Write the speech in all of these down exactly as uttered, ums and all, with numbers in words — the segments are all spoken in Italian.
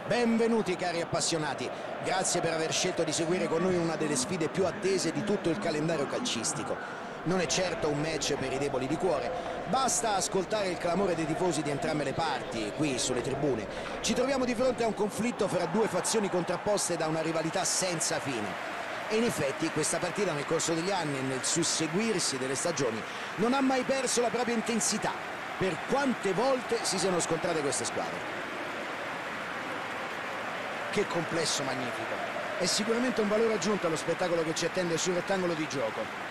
Benvenuti cari appassionati, grazie per aver scelto di seguire con noi una delle sfide più attese di tutto il calendario calcistico. Non è certo un match per i deboli di cuore, basta ascoltare il clamore dei tifosi di entrambe le parti, qui sulle tribune. Ci troviamo di fronte a un conflitto fra due fazioni contrapposte da una rivalità senza fine. E in effetti questa partita nel corso degli anni e nel susseguirsi delle stagioni non ha mai perso la propria intensità, per quante volte si siano scontrate queste squadre. Che complesso magnifico. È sicuramente un valore aggiunto allo spettacolo che ci attende sul rettangolo di gioco.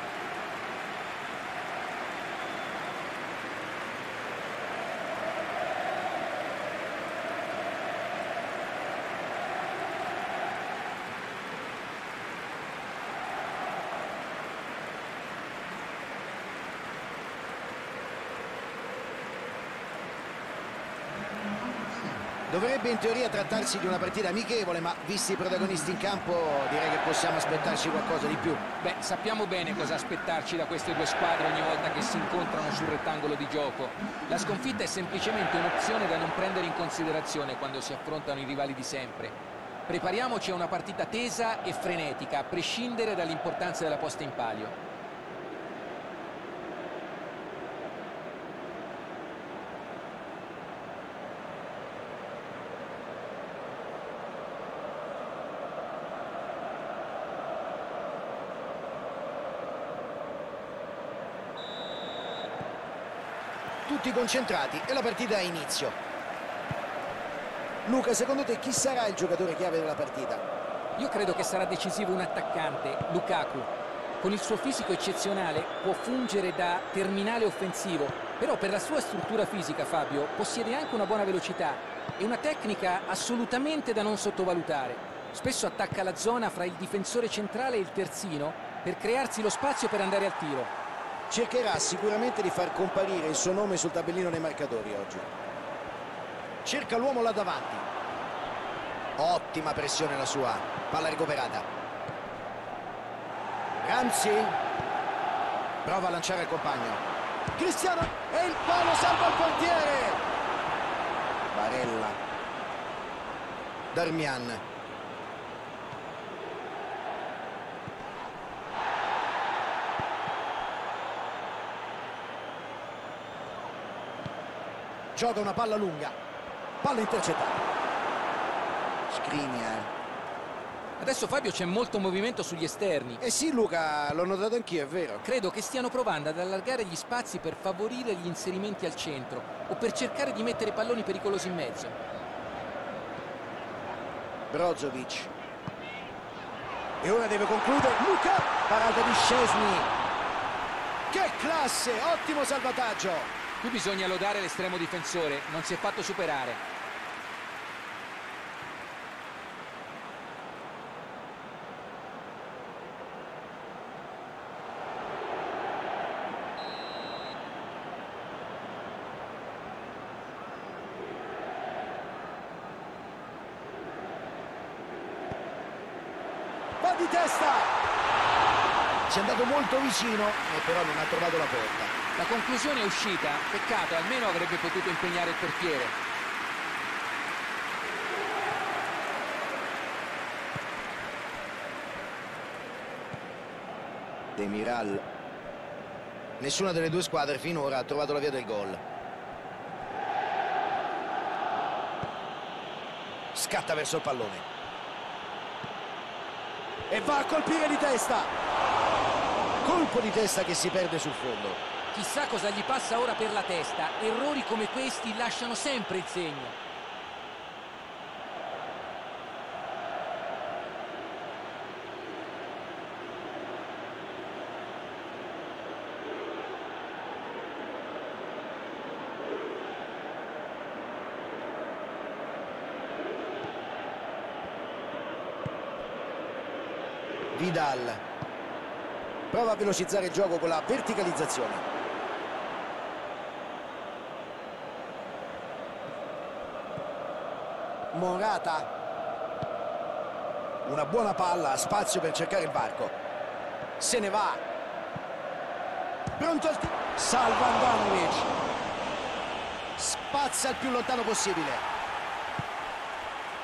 Dovrebbe in teoria trattarsi di una partita amichevole, ma visti i protagonisti in campo direi che possiamo aspettarci qualcosa di più. Beh, sappiamo bene cosa aspettarci da queste due squadre ogni volta che si incontrano sul rettangolo di gioco. La sconfitta è semplicemente un'opzione da non prendere in considerazione quando si affrontano i rivali di sempre. Prepariamoci a una partita tesa e frenetica, a prescindere dall'importanza della posta in palio. Tutti concentrati e la partita ha inizio. Luca, secondo te chi sarà il giocatore chiave della partita? Io credo che sarà decisivo un attaccante, Lukaku. Con il suo fisico eccezionale può fungere da terminale offensivo, però per la sua struttura fisica, Fabio, possiede anche una buona velocità e una tecnica assolutamente da non sottovalutare. Spesso attacca la zona fra il difensore centrale e il terzino per crearsi lo spazio per andare al tiro. Cercherà sicuramente di far comparire il suo nome sul tabellino dei marcatori oggi. Cerca l'uomo là davanti. Ottima pressione la sua. Palla recuperata. Ramsey. Prova a lanciare il compagno. Cristiano. E il palo salva il portiere. Barella. Darmian. Gioca una palla lunga, palla intercettata. Skriniar. Adesso, Fabio, c'è molto movimento sugli esterni. Eh sì Luca, l'ho notato anch'io, è vero. Credo che stiano provando ad allargare gli spazi per favorire gli inserimenti al centro o per cercare di mettere palloni pericolosi in mezzo. Brozovic. E ora deve concludere. Luca, parata di Szczesny. Che classe, ottimo salvataggio. Qui bisogna lodare l'estremo difensore, non si è fatto superare. Va di testa! Ci è andato molto vicino e però non ha trovato la porta. La conclusione è uscita, peccato, almeno avrebbe potuto impegnare il portiere. Demiral. Nessuna delle due squadre finora ha trovato la via del gol. Scatta verso il pallone. E va a colpire di testa. Colpo di testa che si perde sul fondo. Chissà cosa gli passa ora per la testa. Errori come questi lasciano sempre il segno. Vidal. Prova a velocizzare il gioco con la verticalizzazione. Morata. Una buona palla, spazio per cercare il varco. Se ne va. Pronto al tiro. Salva Andanovic. Spazza il più lontano possibile.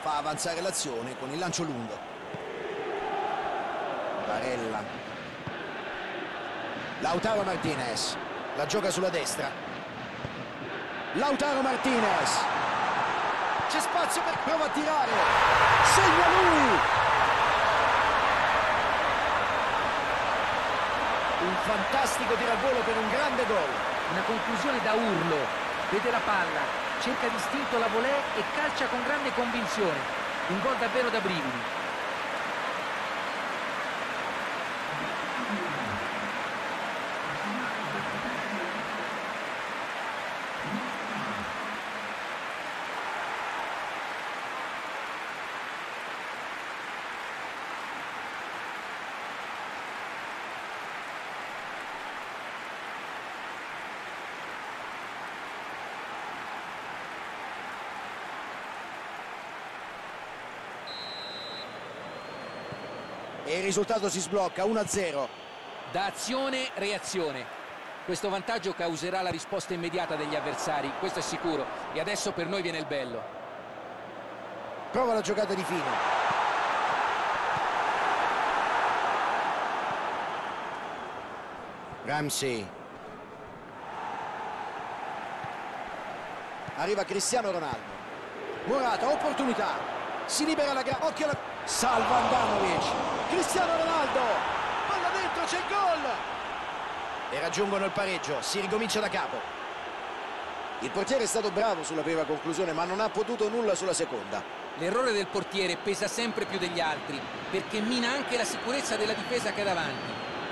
fa avanzare l'azione con il lancio lungo. Barella. Lautaro Martinez. La gioca sulla destra. Lautaro Martinez. C'è spazio per... prova a tirare. Segna lui. Un fantastico tiro al volo per un grande gol. Una conclusione da urlo. Vede la palla, cerca distinto la volée e calcia con grande convinzione. Un gol davvero da brividi. E il risultato si sblocca uno a zero. Da azione, reazione. Questo vantaggio causerà la risposta immediata degli avversari, questo è sicuro. E adesso per noi viene il bello. Prova la giocata di fino. Ramsey. Arriva Cristiano Ronaldo. Morata, opportunità. Si libera la gara. Occhio alla... Salva Andanovic. Cristiano Ronaldo. Palla dentro, c'è il gol. E raggiungono il pareggio. Si ricomincia da capo. Il portiere è stato bravo sulla prima conclusione, ma non ha potuto nulla sulla seconda. L'errore del portiere pesa sempre più degli altri, perché mina anche la sicurezza della difesa che è davanti.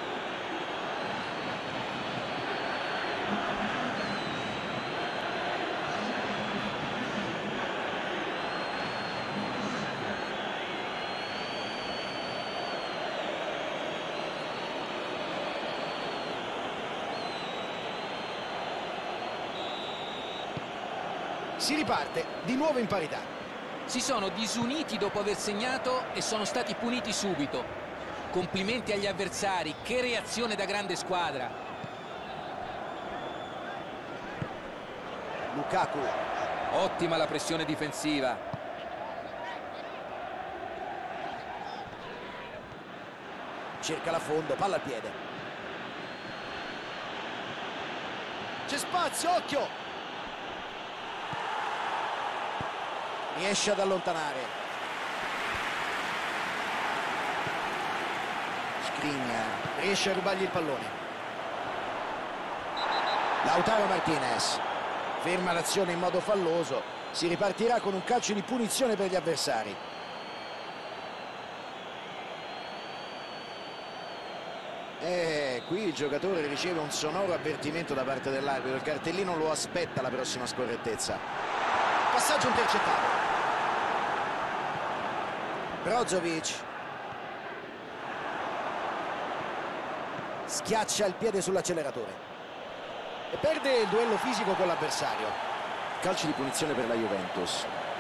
Si riparte di nuovo in parità. Si sono disuniti dopo aver segnato e sono stati puniti subito. Complimenti agli avversari, che reazione da grande squadra. Lukaku. Ottima la pressione difensiva. Cerca la fondo, palla al piede. C'è spazio, occhio! Riesce ad allontanare. Skriniar riesce a rubargli il pallone. Lautaro Martinez ferma l'azione in modo falloso. Si ripartirà con un calcio di punizione per gli avversari. E qui il giocatore riceve un sonoro avvertimento da parte dell'arbitro. Il cartellino lo aspetta la prossima scorrettezza. Passaggio intercettato. Brozovic schiaccia il piede sull'acceleratore e perde il duello fisico con l'avversario. Calcio di punizione per la Juventus.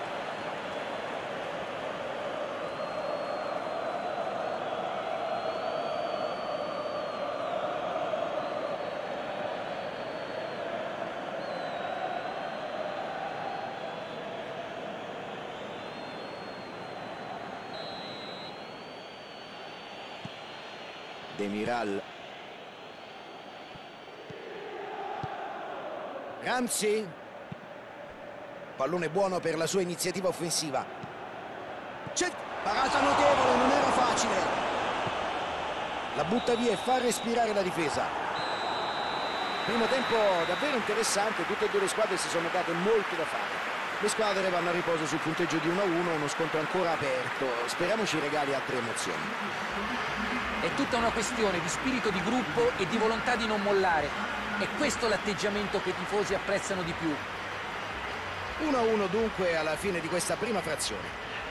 Demiral. Ramsey. Pallone buono per la sua iniziativa offensiva. C'è parata notevole, non era facile. La butta via e fa respirare la difesa. Primo tempo davvero interessante, tutte e due le squadre si sono date molto da fare. Le squadre vanno a riposo sul punteggio di uno a uno, uno scontro ancora aperto. Speriamo ci regali altre emozioni. È tutta una questione di spirito di gruppo e di volontà di non mollare. È questo l'atteggiamento che i tifosi apprezzano di più. uno a uno dunque alla fine di questa prima frazione.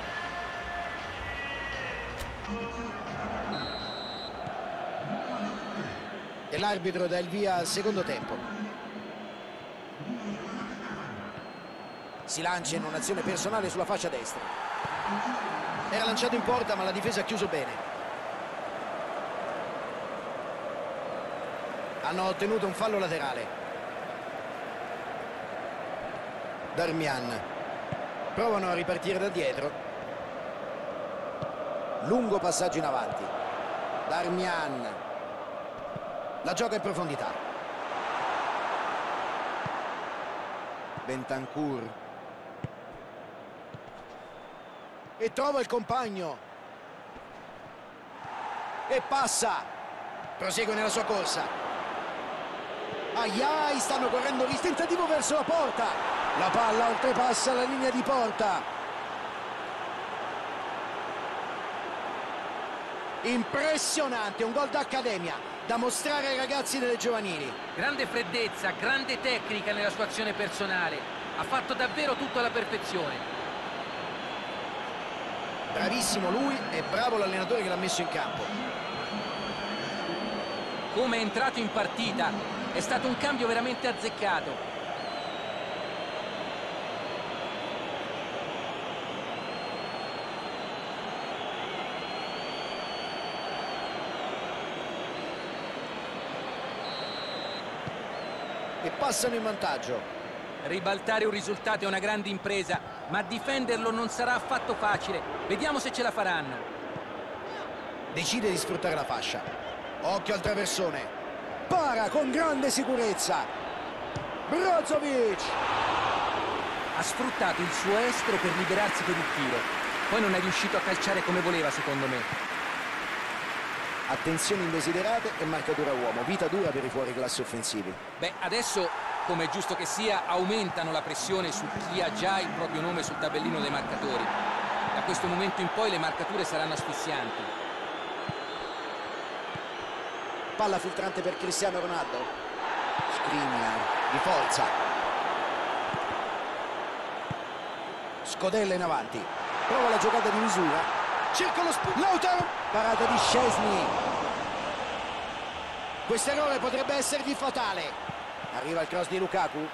E l'arbitro dà il via al secondo tempo. Si lancia in un'azione personale sulla fascia destra. Era lanciato in porta, ma la difesa ha chiuso bene. Hanno ottenuto un fallo laterale. Darmian. Provano a ripartire da dietro. Lungo passaggio in avanti. Darmian. La gioca in profondità. Bentancur. E trova il compagno. E passa. Prosegue nella sua corsa. Aiai, stanno correndo il tentativo verso la porta. La palla oltrepassa la linea di porta. Impressionante, un gol d'accademia da mostrare ai ragazzi delle giovanili. Grande freddezza, grande tecnica nella sua azione personale. Ha fatto davvero tutto alla perfezione. Bravissimo lui e bravo l'allenatore che l'ha messo in campo. Come è entrato in partita, è stato un cambio veramente azzeccato. E passano in vantaggio. Ribaltare un risultato è una grande impresa, ma difenderlo non sarà affatto facile. Vediamo se ce la faranno. Decide di sfruttare la fascia. Occhio al traversone. Para con grande sicurezza. Brozovic. Ha sfruttato il suo estro per liberarsi per il tiro. Poi non è riuscito a calciare come voleva, secondo me. Attenzioni indesiderate e marcatura uomo. Vita dura per i fuoriclasse offensivi. Beh, adesso, come è giusto che sia, aumentano la pressione su chi ha già il proprio nome sul tabellino dei marcatori. Da questo momento in poi le marcature saranno asfissianti. Palla filtrante per Cristiano Ronaldo. Skriniar di forza. Scodella in avanti. Prova la giocata di misura. Cerca lo spunto. Lautaro. Parata di Szczesny. Questo errore potrebbe essergli fatale. Arriva il cross di Lukaku.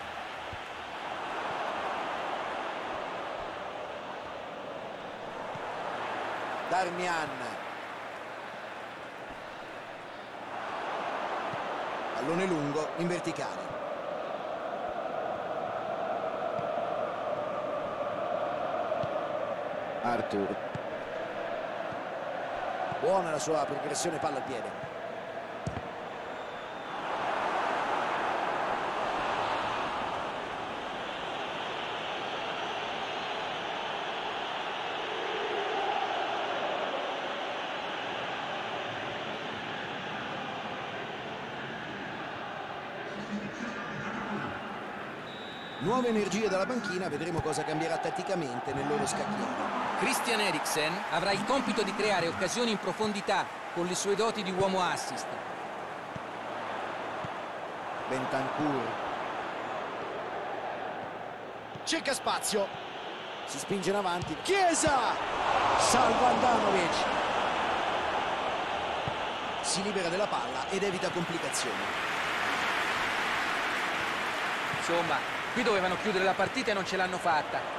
Darmian. Pallone lungo in verticale. Arthur. Buona la sua progressione palla al piede. Nuove energie dalla panchina, vedremo cosa cambierà tatticamente nel loro scacchiere. Christian Eriksen avrà il compito di creare occasioni in profondità con le sue doti di uomo assist. Bentancur. Cerca spazio. Si spinge in avanti. Chiesa! Salva Andanovic. Si libera della palla ed evita complicazioni. Insomma, qui dovevano chiudere la partita e non ce l'hanno fatta.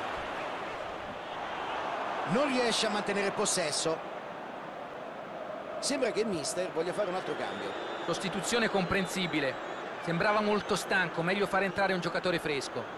Non riesce a mantenere il possesso. Sembra che il mister voglia fare un altro cambio. Sostituzione comprensibile. Sembrava molto stanco, meglio far entrare un giocatore fresco.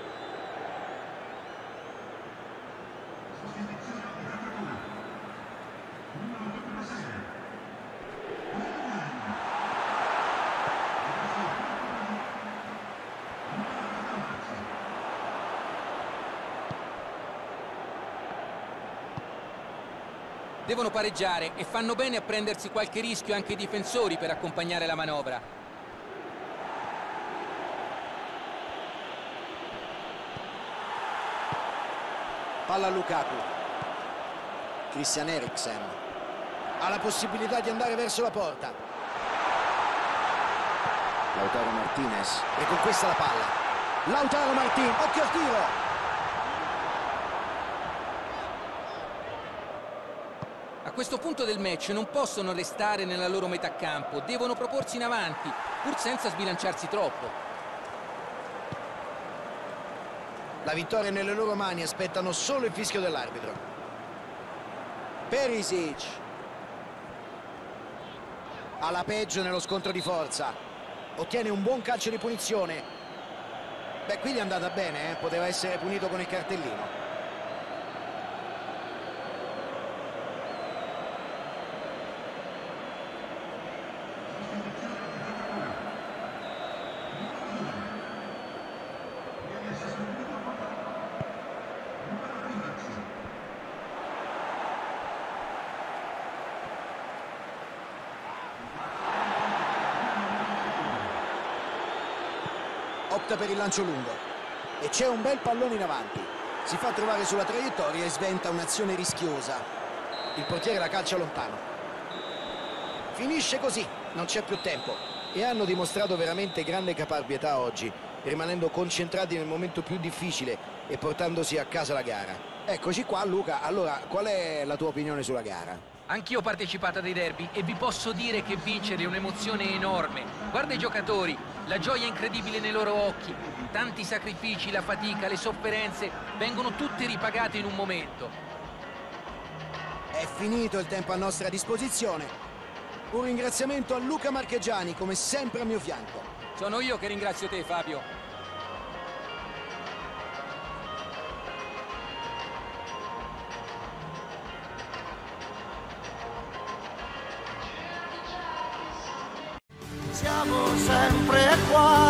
Devono pareggiare e fanno bene a prendersi qualche rischio anche i difensori per accompagnare la manovra. Palla a Lukaku. Christian Eriksen ha la possibilità di andare verso la porta. Lautaro Martinez e conquista la palla. Lautaro Martinez, occhio al tiro. A questo punto del match non possono restare nella loro metà campo, devono proporsi in avanti, pur senza sbilanciarsi troppo. La vittoria è nelle loro mani, aspettano solo il fischio dell'arbitro. Perisic ha la peggio nello scontro di forza, ottiene un buon calcio di punizione. Beh, qui gli è andata bene, eh? Poteva essere punito con il cartellino. opta per il lancio lungo e c'è un bel pallone in avanti. Si fa trovare sulla traiettoria e sventa un'azione rischiosa. Il portiere la calcia lontano. Finisce così, non c'è più tempo. E hanno dimostrato veramente grande caparbietà oggi, rimanendo concentrati nel momento più difficile e portandosi a casa la gara. Eccoci qua, Luca. Allora, qual è la tua opinione sulla gara? Anch'io ho partecipato a dei derby e vi posso dire che vincere è un'emozione enorme. Guarda i giocatori, la gioia incredibile nei loro occhi. Tanti sacrifici, la fatica, le sofferenze vengono tutte ripagate in un momento. È finito il tempo a nostra disposizione. Un ringraziamento a Luca Marchegiani, come sempre a mio fianco. Sono io che ringrazio te, Fabio. Siamo sempre qua.